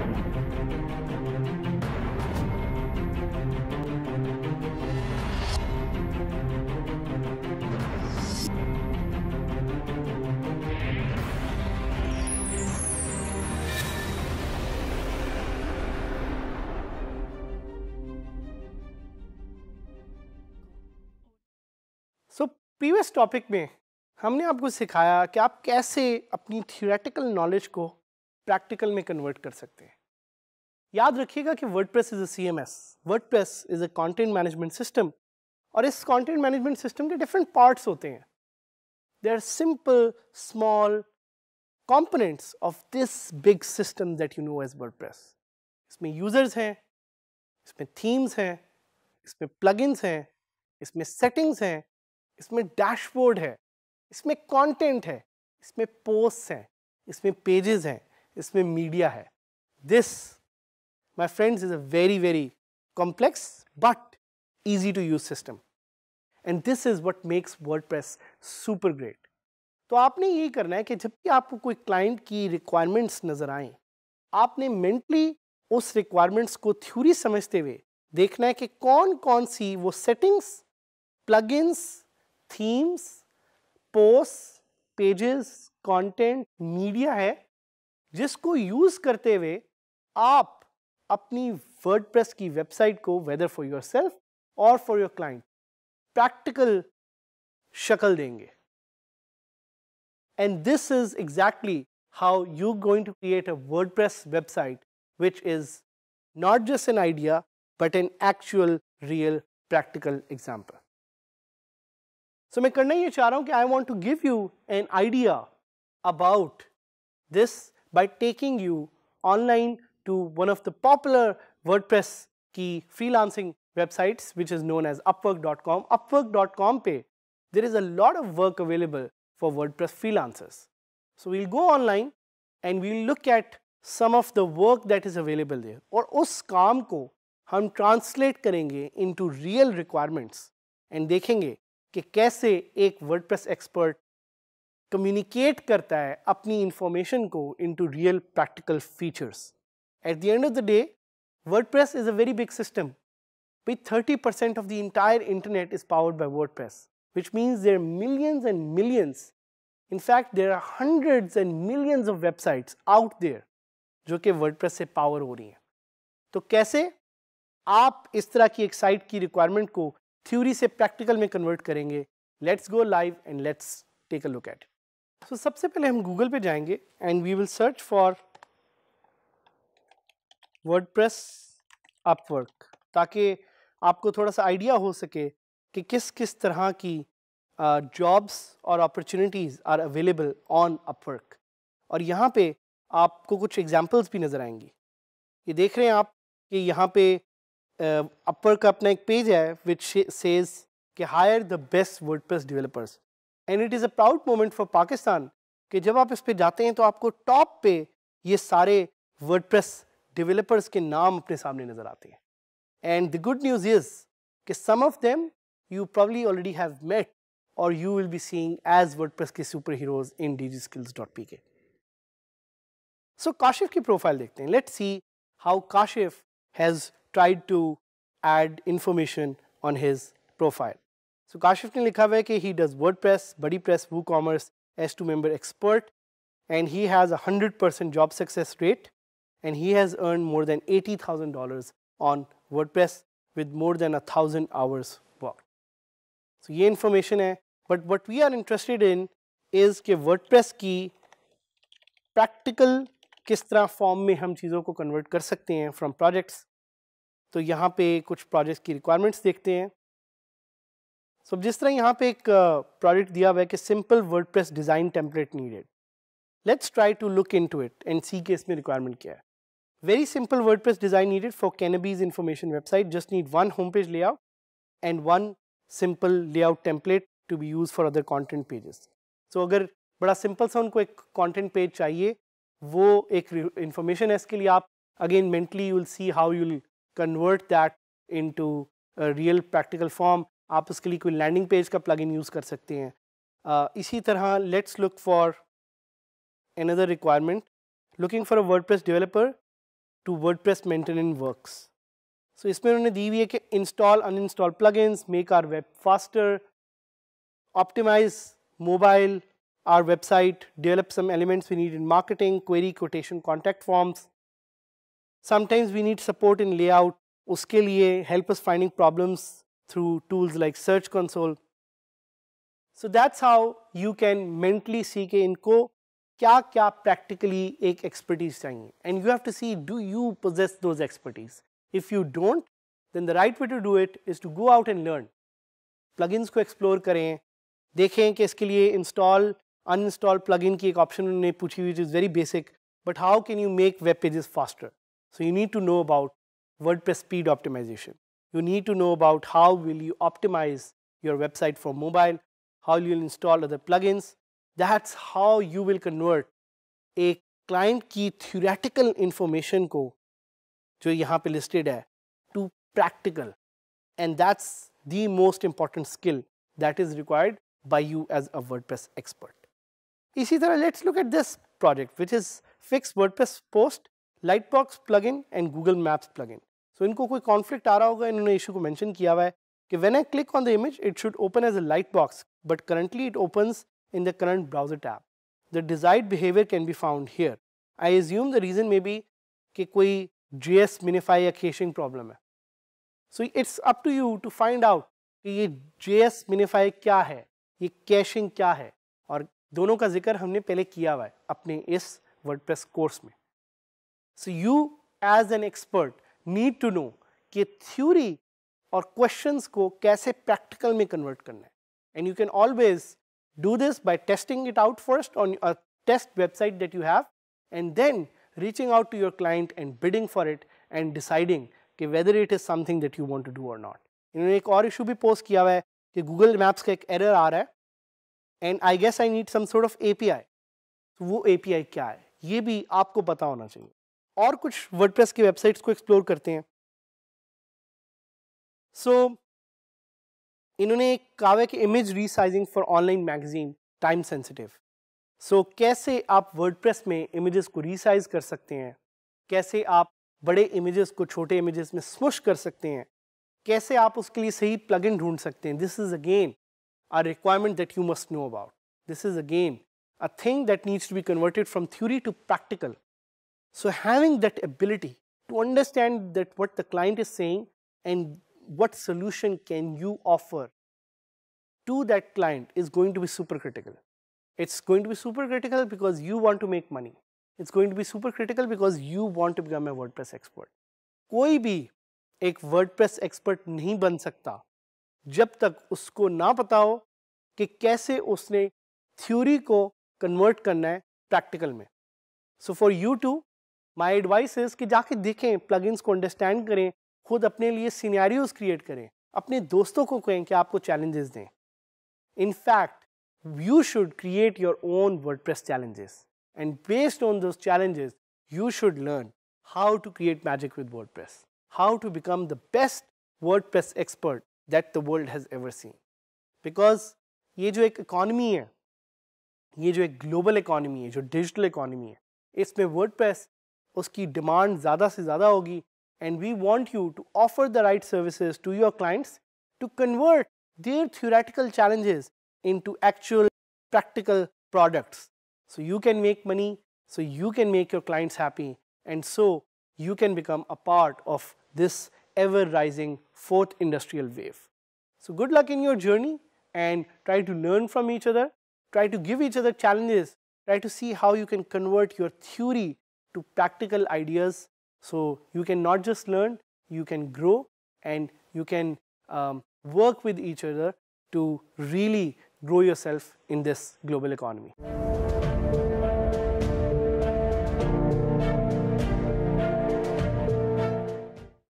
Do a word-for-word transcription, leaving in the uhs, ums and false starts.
So previous topic में हमने आपको सिखाया कि आप कैसे अपनी थियोरेटिकल नॉलेज को प्रैक्टिकल में कन्वर्ट कर सकते हैं। याद रखिएगा कि WordPress is a CMS, WordPress is a content management system, और इस कंटेंट मैनेजमेंट सिस्टम के डिफरेंट पार्ट्स होते हैं। They are simple small components of this big system that you know as WordPress. इसमें यूजर्स हैं, इसमें थीम्स हैं, इसमें प्लगइन्स हैं, इसमें सेटिंग्स हैं, इसमें डैशबोर्ड है, इसमें कंटेंट है, इसमें पोस्ट्स हैं, इसमें पेजेस हैं, इसमें मीडिया है। This my friends is a very very complex but easy to use system, and this is what makes WordPress super great. तो आपने यही करना है कि जब भी आपको कोई क्लाइंट की रिक्वायरमेंट्स नजर आए, आपने मेंटली उस रिक्वायरमेंट्स को थ्योरी समझते हुए देखना है कि कौन कौन सी वो settings, plugins, themes, post, pages, content, media है जिसको यूज करते हुए आप अपनी वर्डप्रेस की वेबसाइट को वेदर फॉर योरसेल्फ और फॉर योर क्लाइंट प्रैक्टिकल शक्ल देंगे। And this is exactly how you going to create a WordPress website which is not just an idea but an actual real practical example. So मैं करना ये चाह रहा हूँ कि I want to give you an idea about this by taking you online to one of the popular WordPress की freelancing websites which is known as upwork dot com. upwork dot com पे there is a lot of work available for WordPress freelancers. So we'll go online and we'll look at some of the work that is available there, और उस काम को हम translate करेंगे into real requirements and देखेंगे कि कैसे एक वर्डप्रेस एक्सपर्ट कम्युनिकेट करता है अपनी इंफॉर्मेशन को into real practical features. At the end of the day, WordPress is a very big system. With thirty percent of the entire internet is powered by WordPress, which means there are millions and millions, in fact there are hundreds and millions of websites out there जो कि WordPress से power हो रही हैं। तो कैसे आप इस तरह की एक साइट की रिक्वायरमेंट को थ्योरी से प्रैक्टिकल में कन्वर्ट करेंगे? Let's go live and let's take a look at it. So सबसे पहले हम गूगल पे जाएंगे and we will search for WordPress Upwork, ताकि आपको थोड़ा सा आइडिया हो सके कि किस किस तरह की जॉब्स uh, और opportunities are available on Upwork. और यहाँ पे आपको कुछ एग्जाम्पल्स भी नजर आएंगी। ये देख रहे हैं आप कि यहाँ पे अपवर्क का अपना एक पेज है विच सेज कि hire the best WordPress developers, and it is a proud moment for Pakistan कि जब आप इस पे जाते हैं तो आपको टॉप पे ये सारे वर्डप्रेस डेवलपर्स के नाम अपने सामने नजर आते हैं। And the good news is कि some of them you probably already have met or you will be seeing as WordPress के सुपर हीरोज इन DigiSkills dot p k. So Kashif की प्रोफाइल देखते हैं। Let's see how Kashif has tried to add information on his profile. So Kashif ने लिखा हुआ है कि he does WordPress, BuddyPress, WooCommerce, S two member expert, and he has a hundred percent job success rate, and he has earned more than eighty thousand dollars on WordPress with more than a thousand hours worked. So ये information है, but what we are interested in is कि WordPress की practical किस तरह form में हम चीज़ों को कन्वर्ट कर सकते हैं फ्रॉम प्रोजेक्ट्स। तो यहाँ पे कुछ प्रोजेक्ट्स की रिक्वायरमेंट्स देखते हैं। सो so, जिस तरह यहाँ पे एक प्रोजेक्ट uh, दिया हुआ है कि simple WordPress design template needed, let's try to look into it and see के इसमें रिक्वायरमेंट क्या है। Very simple WordPress design needed for cannabis information website, just need one home page layout and one simple layout template to be use for other content pages. So अगर बड़ा simple सा उनको एक content page चाहिए, वो एक information है, इसके लिए आप again mentally you will see how you will convert that into real practical form. आप उसके लिए कोई लैंडिंग पेज का प्लगइन यूज़ कर सकते हैं। uh, इसी तरह let's look for another requirement, looking for a WordPress developer to WordPress maintenance works. So इसमें उन्होंने दी हुई है कि install uninstall plugins, make our web faster, optimize mobile, our website, develop some elements we need in marketing, query, quotation, contact forms. Sometimes we need support in layout, उसके लिए help us finding problems through tools like Search Console. So that's how you can mentally see कि इनको क्या क्या practically एक expertise चाहिए, and you have to see do you possess those expertise. If you don't, then the right way to do it is to go out and learn. Plugins को explore करें, देखें कि इसके लिए install uninstall plugin की एक option उन्होंने पूछी हुई which is very basic, but how can you make web pages faster? So you need to know about WordPress speed optimization. You need to know about how will you optimize your website for mobile, how you will install other plugins. That's how you will convert a client की theoretical information को जो यहाँ पे listed है to practical, and that's the most important skill that is required by you as a WordPress expert. इसी तरह let's look at this project which is fix WordPress post, Lightbox plugin and Google Maps plugin. So इनको कोई conflict आ रहा होगा, इन्होंने issue को mention किया हुआ है कि when I click on the image it should open as a Lightbox, but currently it opens in the current browser tab. The desired behavior can be found here. I assume the reason may be कि कोई J S minify या caching problem है. So it's up to you to find out कि ये J S minify क्या है, ये caching क्या है, और दोनों का जिक्र हमने पहले किया हुआ है अपने इस WordPress कोर्स में. So you as an expert need to know कि theory और questions को कैसे practical में convert करना है, and you can always do this by testing it out first on a test website that you have, and then reaching out to your client and bidding for it and deciding कि whether it is something that you want to do or not. इन्होंने एक और issue भी post किया हुआ है कि Google Maps का एक error आ रहा है and I guess I need some sort of A P I. तो वो A P I क्या है ये भी आपको पता होना चाहिए. और कुछ WordPress की websites को explore करते हैं. So इन्होंने एक कहा है कि image resizing for online magazine time sensitive. So कैसे आप WordPress में images को resize कर सकते हैं, कैसे आप बड़े images को छोटे images में smush कर सकते हैं, कैसे आप उसके लिए सही plugin ढूंढ सकते हैं. This is again a requirement that you must know about. This is again a thing that needs to be converted from theory to practical. So having that ability to understand that what the client is saying and what solution can you offer to that client is going to be super critical. It's going to be super critical because you want to make money. It's going to be super critical because you want to become a WordPress expert. कोई भी एक WordPress expert नहीं बन सकता जब तक उसको ना पता हो कि कैसे उसने theory को convert करना है practical में. So for you too, my advice is कि जाके देखें, plugins को understand करें, खुद अपने लिए scenarios create करें, अपने दोस्तों को कहें कि आपको challenges दें. In fact, you should create your own WordPress challenges, and based on those challenges, you should learn how to create magic with WordPress, how to become the best WordPress expert that the world has ever seen. Because ये जो एक economy है, ये जो एक global economy है, जो digital economy है, इसमें WordPress उसकी demand ज़्यादा से ज़्यादा होगी, and we want you to offer the right services to your clients to convert their theoretical challenges into actual practical products. So you can make money, so you can make your clients happy, and so you can become a part of this ever rising fourth industrial wave. So good luck in your journey, and try to learn from each other, try to give each other challenges, try to see how you can convert your theory to practical ideas, so you can not just learn, you can grow, and you can um, work with each other to really grow yourself in this global economy.